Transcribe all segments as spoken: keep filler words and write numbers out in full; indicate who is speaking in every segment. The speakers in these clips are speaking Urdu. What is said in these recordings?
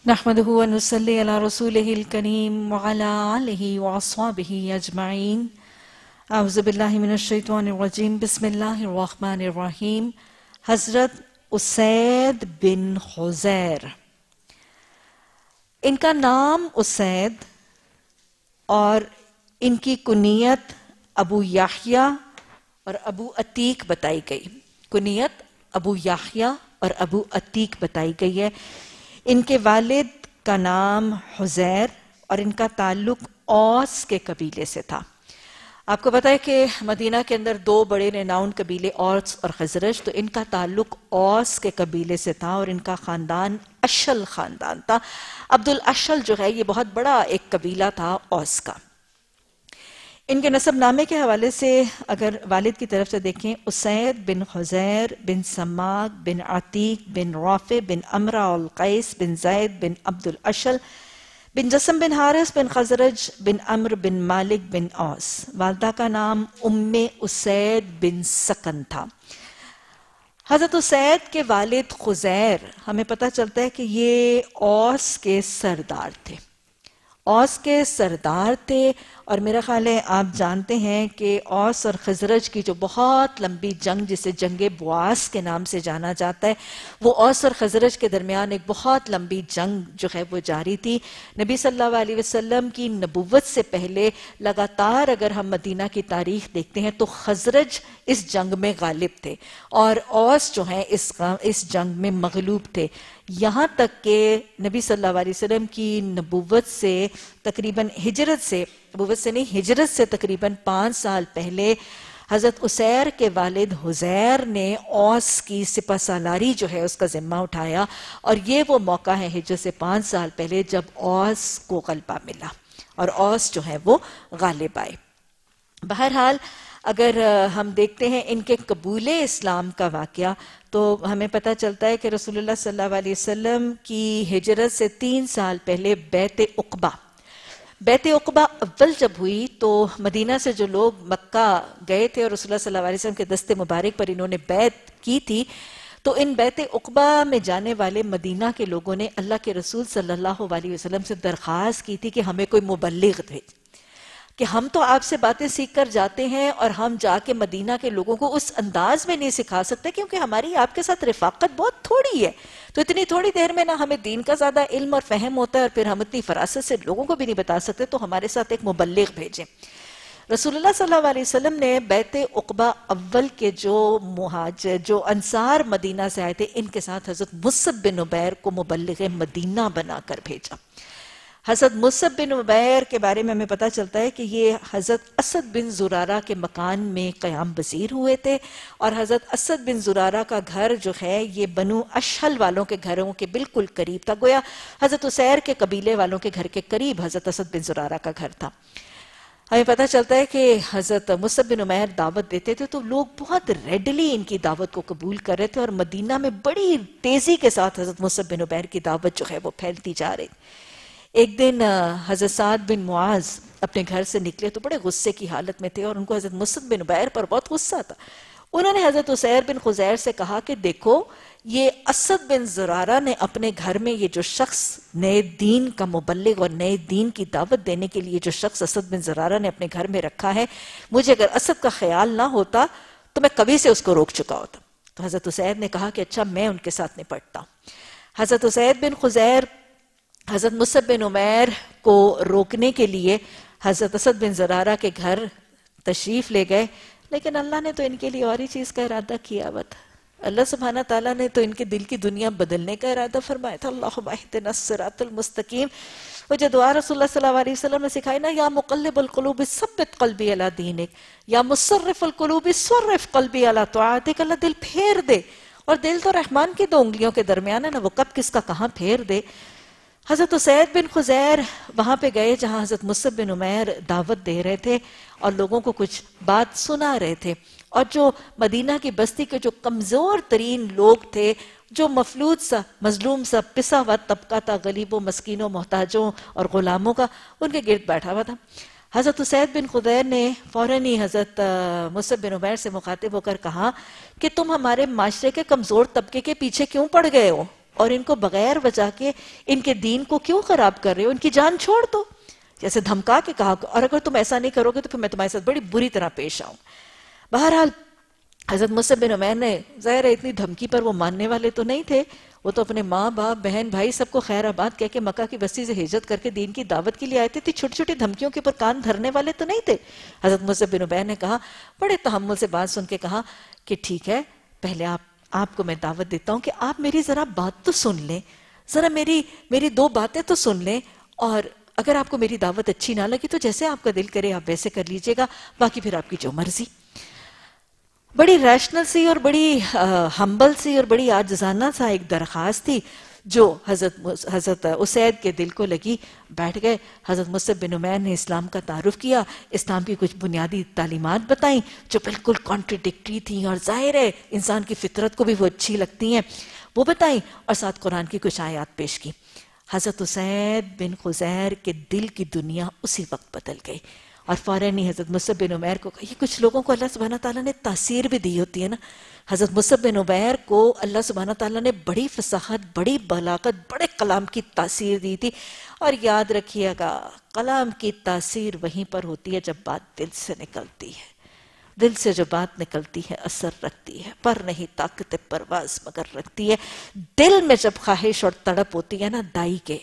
Speaker 1: नहमदुहु व नुसल्ली अला रसूलिहिल करीम व अला आलिहि व अस्हाबिहि अजमईन। अऊज़ु बिल्लाहि मिनश शैतानिर रजीम। बिस्मिल्लाहिर रहमानिर रहीम। हज़रत उसैद बिन हुज़ैर, इनका नाम उसैद और इनकी कुनियत अबू याह्या और अबू अतीक बताई गई। कुनियत अबू याह्या और अबू अतीक बताई गई है। इनके वालिद का नाम हुज़ैर और इनका ताल्लुक औस के कबीले से था। आपको पता है कि मदीना के अंदर दो बड़े रेनाउंड कबीले औस और खजरज, तो इनका ताल्लुक औस के कबीले से था और इनका खानदान अशल खानदान था। अब्दुल अशल जो है ये बहुत बड़ा एक कबीला था औस का। इनके नसब नामे के हवाले से अगर वालिद की तरफ से देखें, Usaid bin Huzair bin Samak bin Ateeq bin Rafe bin Amra al Qais bin Zaid bin Abdul Ashal bin Jasam bin Haris bin Khazraj bin Amr bin Malik bin औस। वालदा का नाम उम्मे उसैद बिन सकन था। हज़रत उसैद के वालिद खुज़ैर, हमें पता चलता है कि ये औस के सरदार थे। औस के सरदार थे और मेरा ख्याल है आप जानते हैं कि औस और खजरज की जो बहुत लंबी जंग, जिसे जंगे बुआस के नाम से जाना जाता है, वो औस और खजरज के दरमियान एक बहुत लंबी जंग जो है वो जारी थी। नबी सल्लल्लाहु अलैहि वसल्लम की नबुव्वत से पहले लगातार अगर हम मदीना की तारीख देखते हैं तो खजरज इस जंग में गालिब थे और औस जो हैं इस इस जंग में मगलूब थे। यहाँ तक कि नबी सल्लल्लाहु अलैहि वसल्लम की नबुव्वत से तकरीबन हिजरत से नबुव्वत से नहीं हिजरत से तकरीबन पाँच साल पहले हज़रत उसैर के वालिद हुज़ैर ने औस की सिपह सालारी जो है उसका जिम्मा उठाया और ये वो मौका है हिजरत से पाँच साल पहले जब औस को गलबा मिला और औस जो है वो गालिब आए। बहरहाल अगर हम देखते हैं इनके कबूले इस्लाम का वाक़या तो हमें पता चलता है कि रसूलुल्लाह सल्लल्लाहु अलैहि वसल्लम की हिजरत से तीन साल पहले बैत उक़बा बैत उक़बा अव्वल जब हुई तो मदीना से जो लोग मक्का गए थे और रसूलुल्लाह सल्लल्लाहु अलैहि वसल्लम के दस्ते मुबारक पर इन्होंने बैत की थी, तो इन बैत उक़बा में जाने वाले मदीना के लोगों ने अल्लाह के रसूल सल्लल्लाहु अलैहि वसल्लम से दरख्वास्त की थी कि हमें कोई मुबल्लिग़ भेज, कि हम तो आपसे बातें सीख कर जाते हैं और हम जाके मदीना के लोगों को उस अंदाज में नहीं सिखा सकते क्योंकि हमारी आपके साथ रिफाकत बहुत थोड़ी है, तो इतनी थोड़ी देर में ना हमें दीन का ज़्यादा इल्म और फहम होता है और फिर हम इतनी फरासत से लोगों को भी नहीं बता सकते, तो हमारे साथ एक मुबल्लिग़ भेजें। रसूलुल्लाह सल्लल्लाहु अलैहि वसल्लम ने बैत उक़बा अव्वल के जो मुहाजिर जो अंसार मदीना से आए थे, इनके साथ हज़रत मुसअब बिन उमैर को मुबल्लिग़ मदीना बनाकर भेजा। हज़रत मुसअब बिन उमैर के बारे में हमें पता चलता है कि ये हज़रत असद बिन ज़ुरारा के मकान में क़याम वज़ीर हुए थे और हज़रत असद बिन ज़ुरारा का घर जो है ये बनु अशहल वालों के घरों के बिल्कुल करीब था। गोया हज़रत उसैर के कबीले वालों के घर के करीब हज़रत असद बिन ज़ुरारा का घर था। हमें पता चलता है कि हज़रत मुसअब बिन उमैर दावत देते थे तो लोग बहुत रेडली इनकी दावत को कबूल कर रहे थे और मदीना में बड़ी तेज़ी के साथ हज़रत मुसअब बिन उमैर की दावत जो है वो फैलती जा रही। एक दिन हज़रत साद बिन मुआज अपने घर से निकले तो बड़े गुस्से की हालत में थे और उनको हज़रत मुसअब बिन उमैर पर बहुत गुस्सा था। उन्होंने हज़रत उसैर बिन खुज़ैर से कहा कि देखो, ये असद बिन ज़ुरारा ने अपने घर में ये जो शख्स नए दीन का मुबल्लिग़ और नए दीन की दावत देने के लिए जो शख्स असद बिन ज़ुरारा ने अपने घर में रखा है, मुझे अगर असद का ख्याल ना होता तो मैं कभी से उसको रोक चुका होता। तो हज़रत उसैर ने कहा कि अच्छा, मैं उनके साथ निपटता हूँ। हज़रत उसैर बिन खुज़ैर हज़रत मुसअब बिन उमैर को रोकने के लिए हज़रत असद बिन ज़ुरारा के घर तशरीफ़ ले गए, लेकिन अल्लाह ने तो इनके लिए और ही चीज़ का इरादा किया हुआ था। अल्लाह सुब्हाना ताला ने तो इनके दिल की दुनिया बदलने का इरादा फरमाया था। अल्लाहुम्मा इहदिना सिरातल मुस्तकीम। वो जो दुआ रसूलुल्लाह सल्लल्लाहु अलैहि वसल्लम ने सिखाई ना, या मुक़ल्लिबुल क़ुलूब सब्बित क़ल्बी अला दीनिक, या मुसर्रिफुल क़ुलूब सर्रिफ क़ल्बी अला तआतिक। अल्लाह दिल फेर दे, और दिल तो रहमान की दो उंगलियों के दरमियान है ना, वो कब किसका कहाँ फेर दे। हज़रत उसैद बिन खुज़ैर वहाँ पे गए जहाँ हज़रत मुसअब बिन उमैर दावत दे रहे थे और लोगों को कुछ बात सुना रहे थे, और जो मदीना की बस्ती के जो कमज़ोर तरीन लोग थे, जो मफलूज सा मजलूम सा पिसा हुआ तबका था, गरीबों मस्कीनों मोहताजों और ग़ुलामों का, उनके गिर्द बैठा हुआ था। हज़रत उसैद बिन खुज़ैर ने फ़ौरन ही हज़रत मुसअब बिन उमैर से मुखातिब होकर कहा कि तुम हमारे माशरे के कमज़ोर तबके के पीछे क्यों पड़ गए हो? اور ان کو بغیر وجہ کے ان کے دین کو کیوں خراب کر رہے ہو؟ ان کی جان چھوڑ دو. جیسے دھمکا کے کہا، اور اگر تم ایسا نہیں کرو گے تو پھر میں تمہارے ساتھ بڑی بری طرح پیش آؤں. بہرحال حضرت مصعب بن عمیر نے، ظاہر ہے اتنی دھمکی پر وہ ماننے والے تو نہیں تھے، وہ تو اپنے ماں باپ بہن بھائی سب کو خیر آباد کہہ کے مکہ کی بستی سے ہجرت کر کے دین کی دعوت کے لیے آئے تھے. چھوٹی چھوٹی دھمکیوں کے اوپر کان دھرنے والے تو نہیں تھے. حضرت مصعب بن عمیر نے کہا، بڑے تحمل سے بات سن کے کہا کہ ٹھیک ہے، پہلے آپ آپ کو میں دعوت دیتا ہوں کہ آپ میری ذرا بات تو سن لیں، ذرا میری میری دو باتیں تو سن لیں، اور اگر آپ کو میری دعوت اچھی نہ لگی تو جیسے آپ کا دل کرے آپ ویسے کر لیجئے گا، باقی پھر آپ کی جو مرضی. بڑی ریشنل سی اور بڑی ہمبل سی اور بڑی عاجزانہ سا ایک درخواست تھی جو حضرت حضرت اسید کے دل کو لگی. بیٹھ گئے. حضرت مصعب بن عمیر نے اسلام کا تعارف کیا، اسلام کی کچھ بنیادی تعلیمات بتائیں جو بالکل کانٹریڈکٹری تھیں اور ظاہر ہے انسان کی فطرت کو بھی وہ اچھی لگتی ہیں، وہ بتائیں، اور ساتھ قرآن کی کچھ آیات پیش کی. حضرت اسید بن خزیر کے دل کی دنیا اسی وقت بدل گئی، اور فوراً ہی حضرت مصعب بن عمیر کو، یہ کچھ لوگوں کو اللہ سبحانہ تعالیٰ نے تاثیر بھی دی ہوتی ہے نا. حضرت مصعب بن عمیر کو اللہ سبحانہ تعالیٰ نے بڑی فصاحت، بڑی بلاغت، بڑے کلام کی تاثیر دی تھی. اور یاد رکھیے گا، کلام کی تاثیر وہیں پر ہوتی ہے جب بات دل سے نکلتی ہے. دل سے جو بات نکلتی ہے اثر رکھتی ہے، پر نہیں طاقت پرواز مگر رکھتی ہے. دل میں جب خواہش اور تڑپ ہوتی ہے نا دائی کے،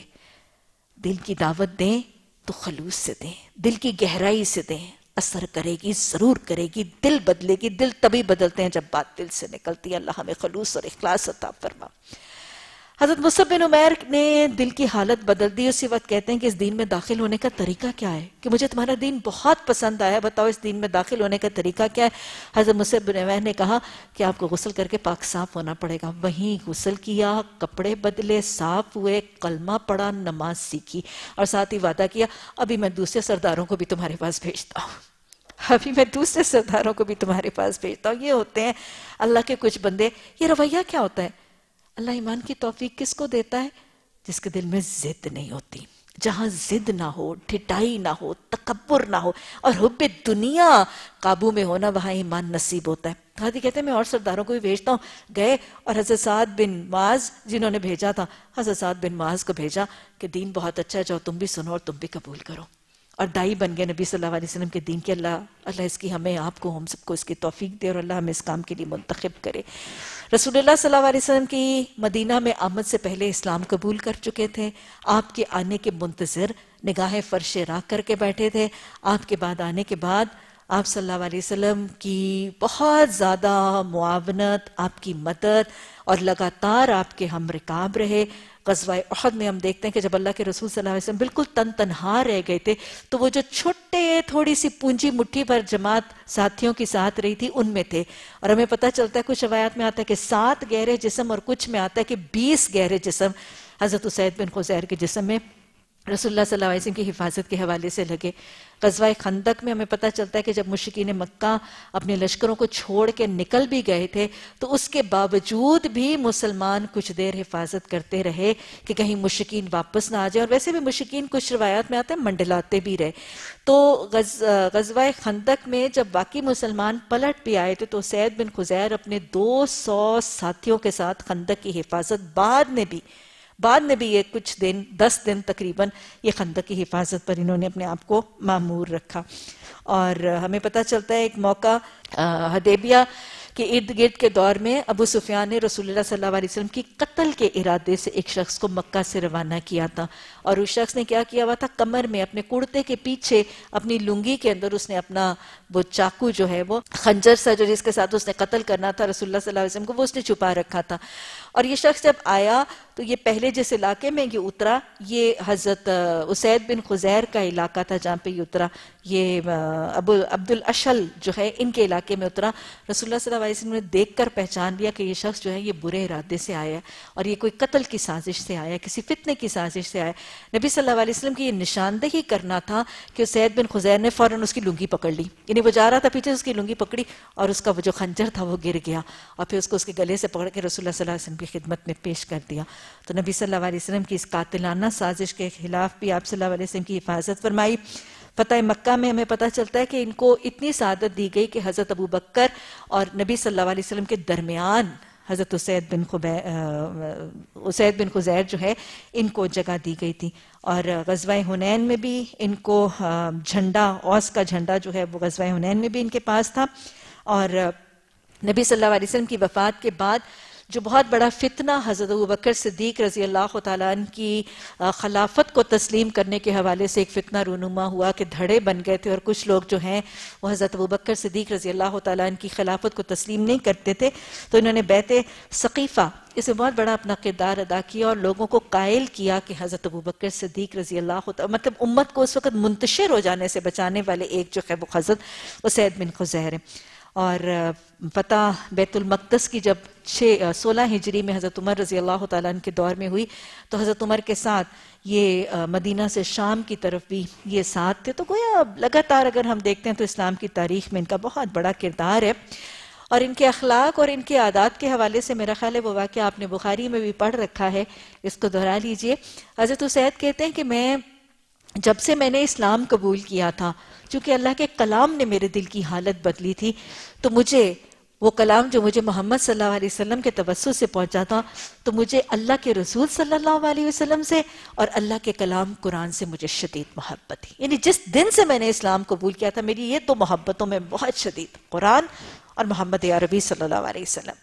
Speaker 1: دل کی دعوت دیں تو خلوص سے دیں، دل کی گہرائی سے دیں، اثر کرے گی، ضرور کرے گی، دل بدلے گی. دل تبھی بدلتے ہیں جب بات دل سے نکلتی ہے. اللہ ہمیں خلوص اور اخلاص عطا فرما. حضرت مصعب بن عمیر نے دل کی حالت بدل دی. اسی وقت کہتے ہیں کہ اس دین میں داخل ہونے کا طریقہ کیا ہے، کہ مجھے تمہارا دین بہت پسند آیا، بتاؤ اس دین میں داخل ہونے کا طریقہ کیا ہے. حضرت مصعب بن عمیر نے کہا کہ آپ کو غسل کر کے پاک صاف ہونا پڑے گا. وہیں غسل کیا، کپڑے بدلے، صاف ہوئے، کلمہ پڑھا، نماز سیکھی، اور ساتھ ہی وعدہ کیا ابھی میں دوسرے سرداروں کو بھی تمہارے پاس بھیجتا ہوں، ابھی میں دوسرے سرداروں کو بھی تمہارے پاس بھیجتا ہوں. یہ ہوتے ہیں اللہ کے کچھ بندے. یہ رویہ کیا ہوتا ہے؟ اللہ ایمان کی توفیق کس کو دیتا ہے؟ جس کے دل میں ضد نہیں ہوتی. جہاں ضد نہ ہو، ڈھٹائی نہ ہو، تکبر نہ ہو، اور حب دنیا قابو میں ہونا، وہاں ایمان نصیب ہوتا ہے. حضرت کہتے ہیں میں اور سرداروں کو بھی بھیجتا ہوں. گئے اور حضرت سعد بن معاذ جنہوں نے بھیجا تھا، حضرت سعد بن معاذ کو بھیجا کہ دین بہت اچھا ہے، جاؤ تم بھی سنو اور تم بھی قبول کرو. اور دائی بن گئے نبی صلی اللہ علیہ وسلم کے دین کے. اللہ اللہ اس کی ہمیں، آپ کو، ہم سب کو اس کی توفیق دے، اور اللہ ہمیں اس کام کے لیے منتخب کرے. رسول اللہ صلی اللہ علیہ وسلم کی مدینہ میں آمد سے پہلے اسلام قبول کر چکے تھے. آپ کے آنے کے منتظر نگاہ فرش راہ کر کے بیٹھے تھے. آپ کے بعد آنے کے بعد آپ صلی اللہ علیہ وسلم کی بہت زیادہ معاونت، آپ کی مدد، اور لگاتار آپ کے ہم رکاب رہے. غزوہ احد میں ہم دیکھتے ہیں کہ جب اللہ کے رسول صلی اللہ علیہ وسلم بالکل تن تنہا رہ گئے تھے تو وہ جو چھوٹے تھوڑی سی پونجی مٹھی پر جماعت ساتھیوں کی ساتھ رہی تھی ان میں تھے. اور ہمیں پتہ چلتا ہے کچھ روایات میں آتا ہے کہ سات گہرے جسم، اور کچھ میں آتا ہے کہ بیس گہرے جسم حضرت اسید بن خزیر کے جسم میں رسول اللہ صلی اللہ علیہ وسلم کی حفاظت کے حوالے سے لگے. غزوہ خندق میں ہمیں پتہ چلتا ہے کہ جب مشرکین مکہ اپنے لشکروں کو چھوڑ کے نکل بھی گئے تھے تو اس کے باوجود بھی مسلمان کچھ دیر حفاظت کرتے رہے کہ کہیں مشرکین واپس نہ آ جائیں. اور ویسے بھی مشرکین کچھ روایات میں آتے ہیں منڈلاتے بھی رہے. تو غزوہ خندق میں جب باقی مسلمان پلٹ بھی آئے تھے تو سعید بن خزیر اپنے دو سو ساتھیوں کے ساتھ خندق کی حفاظت بعد میں بھی بعد میں بھی یہ کچھ دن دس دن تقریباً یہ خندق کی حفاظت پر انہوں نے اپنے آپ کو معمور رکھا. اور ہمیں پتہ چلتا ہے ایک موقع حدیبیہ کے ارد گرد کے دور میں ابو سفیان نے رسول اللہ صلی اللہ علیہ وسلم کی قتل کے ارادے سے ایک شخص کو مکہ سے روانہ کیا تھا. اور اس شخص نے کیا کیا ہوا تھا، کمر میں اپنے کرتے کے پیچھے اپنی لنگی کے اندر اس نے اپنا وہ چاقو جو ہے، وہ خنجر سا جو جس کے ساتھ اس نے قتل کرنا تھا رسول اللہ صلی اللہ علیہ وسلم کو، وہ اس نے چھپا رکھا تھا. اور یہ شخص جب آیا تو یہ پہلے جس علاقے میں یہ اترا، یہ حضرت اسید بن خزیر کا علاقہ تھا جہاں پہ یہ اترا. یہ ابو عبد الاشل جو ہے ان کے علاقے میں اترا. رسول اللہ صلی اللہ علیہ وسلم نے دیکھ کر پہچان لیا کہ یہ شخص جو ہے یہ برے ارادے سے آیا ہے اور یہ کوئی قتل کی سازش سے آیا ہے، کسی فتنے کی سازش سے آیا ہے. نبی صلی اللہ علیہ وسلم کی یہ نشاندہی کرنا تھا کہ اسید بن خزیر نے فوراً اس کی لنگی پکڑ لی. یعنی وہ جا رہا تھا پیچھے، اس کی لنگی پکڑی اور اس کا وہ جو خنجر تھا وہ گر گیا، اور پھر اس کو اس کے گلے سے پکڑ کے رسول اللہ صلی اللہ علیہ وسلم کی خدمت میں پیش کر دیا. تو نبی صلی اللہ علیہ وسلم کی اس قاتلانہ سازش کے خلاف بھی آپ صلی اللہ علیہ وسلم کی حفاظت فرمائی. فتح مکہ میں ہمیں پتہ چلتا ہے کہ ان کو اتنی سعادت دی گئی کہ حضرت ابو بکر اور نبی صلی اللہ علیہ وسلم کے درمیان حضرت اسید بن اسید بن خزیر جو ہے ان کو جگہ دی گئی تھی. اور غزوہ حنین میں بھی ان کو جھنڈا، اوس کا جھنڈا جو ہے وہ غزوہ حنین میں بھی ان کے پاس تھا. اور نبی صلی اللہ علیہ وسلم کی وفات کے بعد جو بہت بڑا فتنہ حضرت ابوبکر صدیق رضی اللہ تعالیٰ عنہ کی خلافت کو تسلیم کرنے کے حوالے سے ایک فتنہ رونما ہوا کہ دھڑے بن گئے تھے، اور کچھ لوگ جو ہیں وہ حضرت ابوبکر صدیق رضی اللہ تعالیٰ عنہ کی خلافت کو تسلیم نہیں کرتے تھے. تو انہوں نے بیعت ثقیفہ اس میں بہت بڑا اپنا کردار ادا کیا اور لوگوں کو قائل کیا کہ حضرت ابوبکر صدیق رضی اللہ تعالیٰ مطلب امت کو اس وقت منتشر ہو جانے سے بچانے والے ایک جو ہے وہ حضرت اسید بن خزیر ہیں. اور فتح بیت المقدس کی جب چھ سولہ ہجری میں حضرت عمر رضی اللہ تعالیٰ عنہ کے دور میں ہوئی تو حضرت عمر کے ساتھ یہ مدینہ سے شام کی طرف بھی یہ ساتھ تھے. تو گویا لگاتار اگر ہم دیکھتے ہیں تو اسلام کی تاریخ میں ان کا بہت بڑا کردار ہے. اور ان کے اخلاق اور ان کے عادات کے حوالے سے میرا خیال ہے وہ واقعہ آپ نے بخاری میں بھی پڑھ رکھا ہے، اس کو دہرا لیجئے. حضرت اسید کہتے ہیں کہ میں جب سے میں نے اسلام قبول کیا تھا، چونکہ اللہ کے کلام نے میرے دل کی حالت بدلی تھی، تو مجھے وہ کلام جو مجھے محمد صلی اللہ علیہ وسلم کے توسط سے پہنچا تھا، تو مجھے اللہ کے رسول صلی اللہ علیہ وسلم سے اور اللہ کے کلام قرآن سے مجھے شدید محبت تھی. یعنی جس دن سے میں نے اسلام قبول کیا تھا میری یہ دو محبتوں میں بہت شدید، قرآن اور محمد عربی صلی اللہ علیہ وسلم.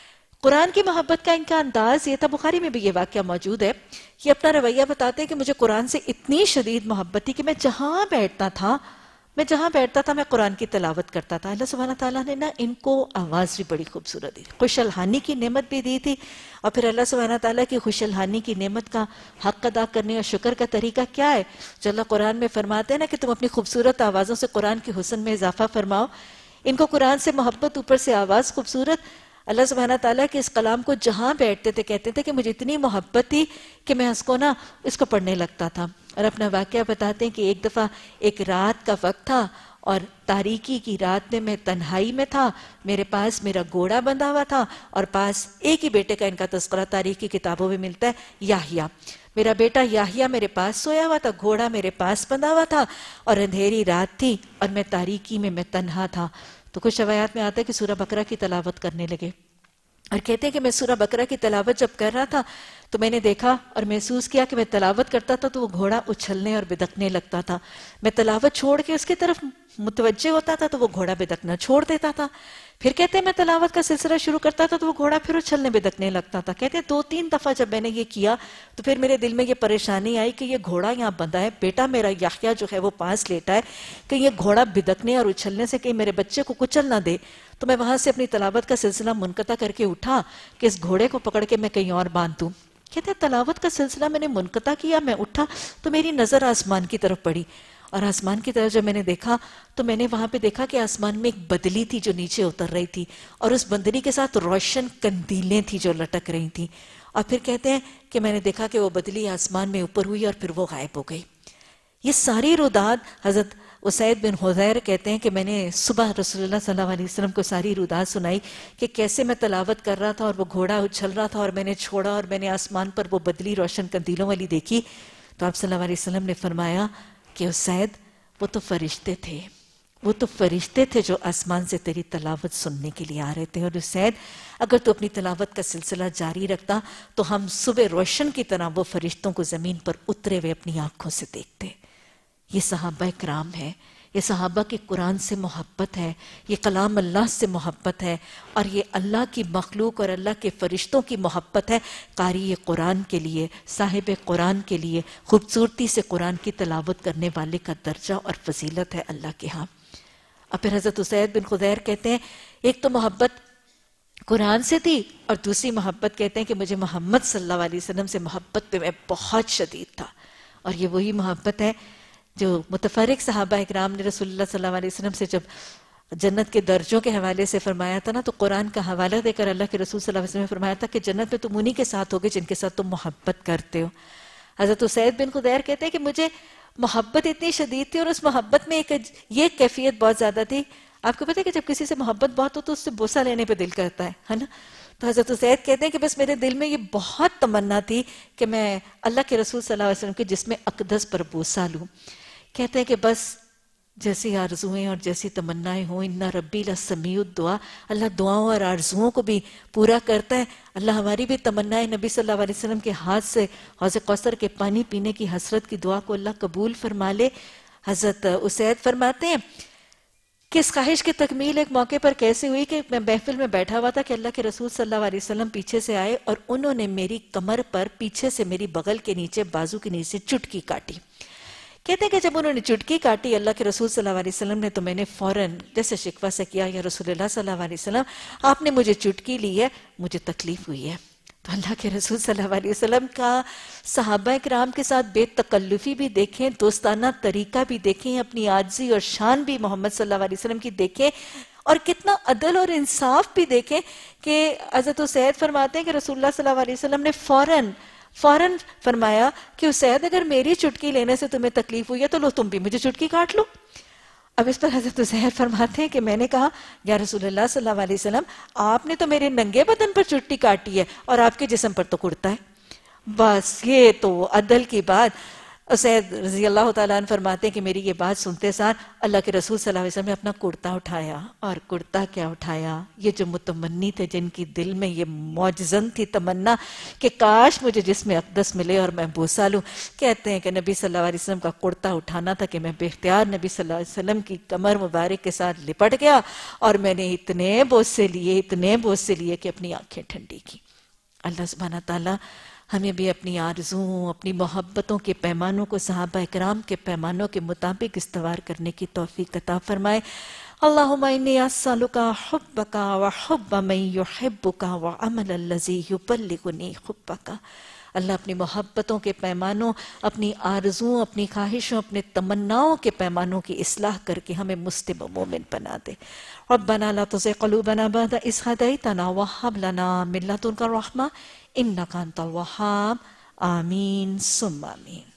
Speaker 1: قرآن کی محبت کا ان کا انداز یہ تھا، بخاری میں بھی یہ واقعہ موجود ہے. یہ اپنا رویہ بتاتے ہیں کہ مجھے قرآن سے اتنی شدید محبت تھی کہ میں جہاں بیٹھتا تھا میں جہاں بیٹھتا تھا میں قرآن کی تلاوت کرتا تھا. اللہ سبحانہ تعالیٰ نے نا ان کو آواز بھی بڑی خوبصورت دی، خوش الحانی کی نعمت بھی دی تھی. اور پھر اللہ سبحانہ تعالیٰ کی خوش الحانی کی نعمت کا حق ادا کرنے اور شکر کا طریقہ کیا ہے؟ جو اللہ قرآن میں فرماتے ہیں نا کہ تم اپنی خوبصورت آوازوں سے قرآن کے حسن میں اضافہ فرماؤ. ان کو قرآن سے محبت، اوپر سے آواز خوبصورت. اللہ سبحانہ تعالیٰ کے اس کلام کو جہاں بیٹھتے تھے کہتے تھے کہ مجھے اتنی محبت تھی کہ میں اس کو نا اس کو پڑھنے لگتا تھا. اور اپنا واقعہ بتاتے ہیں کہ ایک دفعہ ایک رات کا وقت تھا اور تاریکی کی رات میں میں تنہائی میں تھا، میرے پاس میرا گھوڑا بندھا ہوا تھا اور پاس ایک ہی بیٹے کا ان کا تذکرہ تاریخی کتابوں میں ملتا ہے، یحییٰ. میرا بیٹا یحییٰ میرے پاس سویا ہوا تھا، گھوڑا میرے پاس بندھا ہوا تھا اور اندھیری رات تھی اور میں تاریکی میں میں تنہا تھا. تو کچھ روایات میں آتا ہے کہ سورہ بقرہ کی تلاوت کرنے لگے اور کہتے ہیں کہ میں سورہ بقرہ کی تلاوت جب کر رہا تھا تو میں نے دیکھا اور محسوس کیا کہ میں تلاوت کرتا تھا تو وہ گھوڑا اچھلنے اور بدکنے لگتا تھا. میں تلاوت چھوڑ کے اس کی طرف متوجہ ہوتا تھا تو وہ گھوڑا بدکنا چھوڑ دیتا تھا. پھر کہتے ہیں میں تلاوت کا سلسلہ شروع کرتا تھا تو وہ گھوڑا پھر اچھلنے بدکنے لگتا تھا. کہتے ہیں دو تین دفعہ جب میں نے یہ کیا تو پھر میرے دل میں یہ پریشانی آئی کہ یہ گھوڑا یہاں بندھا ہے، بیٹا میرا یحییٰ جو ہے وہ پاس لیٹا ہے، کہ یہ گھوڑا بدکنے اور اچھلنے سے کہیں میرے بچے کو کچل نہ دے. تو میں وہاں سے اپنی تلاوت کا سلسلہ منقطع کر کے اٹھا کہ اس گھوڑے کو پکڑ کے میں کہیں اور باندھ دوں. کہتے ہیں تلاوت کا سلسلہ میں نے منقطع کیا، میں اٹھا تو میری نظر آسمان کی طرف پڑی اور آسمان کی طرف جب میں نے دیکھا تو میں نے وہاں پہ دیکھا کہ آسمان میں ایک بدلی تھی جو نیچے اتر رہی تھی اور اس بدلی کے ساتھ روشن قندیلیں تھی جو لٹک رہی تھیں. اور پھر کہتے ہیں کہ میں نے دیکھا کہ وہ بدلی آسمان میں اوپر ہوئی اور پھر وہ غائب ہو گئی. یہ ساری روداد حضرت اسید بن حضیر کہتے ہیں کہ میں نے صبح رسول اللہ صلی اللہ علیہ وسلم کو ساری روداد سنائی کہ کیسے میں تلاوت کر رہا تھا اور وہ گھوڑا اچھل رہا تھا اور میں نے چھوڑا اور میں نے آسمان پر وہ بدلی روشن قندیلوں والی دیکھی. تو آپ صلی اللہ علیہ وسلم نے فرمایا کہ اسید وہ تو فرشتے تھے، وہ تو فرشتے تھے جو آسمان سے تیری تلاوت سننے کے لیے آ رہے تھے. اور اسید اگر تو اپنی تلاوت کا سلسلہ جاری رکھتا تو ہم صبح روشن کی طرح وہ فرشتوں کو زمین پر اترے ہوئے اپنی آنکھوں سے دیکھتے. یہ صحابہ کرام ہے، یہ صحابہ کی قرآن سے محبت ہے، یہ کلام اللہ سے محبت ہے اور یہ اللہ کی مخلوق اور اللہ کے فرشتوں کی محبت ہے. قاری قرآن کے لیے، صاحب قرآن کے لیے خوبصورتی سے قرآن کی تلاوت کرنے والے کا درجہ اور فضیلت ہے اللہ کے ہاں. اور پھر حضرت اسید بن خزیر کہتے ہیں ایک تو محبت قرآن سے تھی اور دوسری محبت کہتے ہیں کہ مجھے محمد صلی اللہ علیہ وسلم سے محبت پہ میں بہت شدید تھا. اور یہ وہی محبت ہے جو متفرق صحابہ اکرام نے رسول اللہ صلی اللہ علیہ وسلم سے جب جنت کے درجوں کے حوالے سے فرمایا تھا نا، تو قرآن کا حوالہ دے کر اللہ کے رسول صلی اللہ علیہ وسلم نے فرمایا تھا کہ جنت میں تم انہی کے ساتھ ہوگے جن کے ساتھ تم محبت کرتے ہو. حضرت اسید بن خزیر کہتے ہیں کہ مجھے محبت اتنی شدید تھی اور اس محبت میں ایک یہ کیفیت بہت زیادہ تھی. آپ کو پتہ ہے کہ جب کسی سے محبت بہت ہو تو اس سے بوسہ لینے پہ دل کرتا ہے ہے نا. تو حضرت اسید کہتے ہیں کہ بس میرے دل میں یہ بہت تمنا تھی کہ میں اللہ کے رسول صلی اللہ علیہ وسلم کے جسم اقدس پر بوسہ لوں. کہتے ہیں کہ بس जैसी आरजुएं और जैसी तमन्नाएं हों, इन्ना रब्बी लसमीउद दुआ, अल्लाह दुआओं और आरजुओं को भी पूरा करता है। अल्लाह हमारी भी तमन्नाएं नबी सल्लल्लाहु अलैहि वसल्लम के हाथ से हौज़ कौसर के पानी पीने की हसरत की दुआ को अल्लाह कबूल फरमा ले। हजरत उसैद फरमाते हैं कि इस ख्वाहिश की तकमील एक मौके पर कैसे हुई कि मैं महफिल में बैठा हुआ था कि अल्लाह के रसूल सल्लल्लाहु अलैहि वसल्लम पीछे से आए और उन्होंने मेरी कमर पर पीछे से मेरी बगल के नीचे बाजू के नीचे चुटकी काटी। कहते हैं कि जब उन्होंने चुटकी काटी अल्लाह के रसूल सल्लल्लाहु अलैहि वसल्लम ने, तो मैंने फौरन जैसे शिकवा से किया, या रसूलुल्लाह सल्लल्लाहु अलैहि वसल्लम आपने मुझे चुटकी ली है, मुझे तकलीफ हुई है। तो अल्लाह के रसूल सल्लल्लाहु अलैहि वसल्लम का सहाबा किराम के साथ बेतकल्लुफी भी देखें, दोस्ताना तरीका भी देखें, अपनी आजिज़ी और शान भी मोहम्मद सल्लल्लाहु अलैहि वसल्लम की देखें, और कितना अदल और इंसाफ भी देखें कि हज़रत उसैद फरमाते हैं कि रसूलुल्लाह सल्लल्लाहु अलैहि वसल्लम ने फौरन फौरन फरमाया कि उसैद अगर मेरी चुटकी लेने से तुम्हें तकलीफ हुई है तो लो तुम भी मुझे चुटकी काट लो। अब इस पर हज़रत उसैद फरमाते हैं कि मैंने कहा या रसूलुल्लाह सल्लल्लाहु अलैहि वसल्लम आपने तो मेरे नंगे बदन पर चुटकी काटी है और आपके जिस्म पर तो कुर्ता है। बस ये तो अदल की बात। उसैद रज़ी अल्लाह ताला अन्हु फरमाते हैं कि मेरी ये बात सुनते सार अल्लाह के रसूल सल्लल्लाहु अलैहि वसल्लम ने अपना कुर्ता उठाया, और कुर्ता क्या उठाया, ये जो मुतमन्नी थे जिनकी दिल में ये मौजज़न थी तमन्ना कि काश मुझे जिस्म अक़दस मिले और मैं बोसा लूं, कहते हैं कि नबी सल्लल्लाहु अलैहि वसल्लम का कुर्ता उठाना था कि मैं बेख्तियार नबी सल्लल्लाहु अलैहि वसल्लम की कमर मुबारक के साथ लिपट गया और मैंने इतने बोसे लिए इतने बोसे लिए कि अपनी आंखें ठंडी की। अल्लाह सुब्हानहू तआला हमें भी अपनी आरज़ुओं, अपनी मोहब्बतों के पैमानों को सहाबा इकराम के पैमानों के मुताबिक इस्तवार करने की तौफीक अता फरमाए। अल्लाहुम्मा इन्नी अस्अलुका हुब्बका व हुब्ब मन युहिब्बुका व अमल लज़ी युबल्लिगुनी हुब्बका। अल्लाह अपनी मोहब्बतों के पैमानों, अपनी आरज़ुओं, अपनी ख्वाहिशों, अपने तमन्नाओं के पैमानों की इस्लाह करके हमें मुस्लिम व मोमिन बना दे। रब्बना ला तुज़िग़ क़ुलूबना बअद इज़ हदैतना व हब लना मिन लदुनका रहमा इन्नका अंतल वहाब। आमीन सुम्मा आमीन।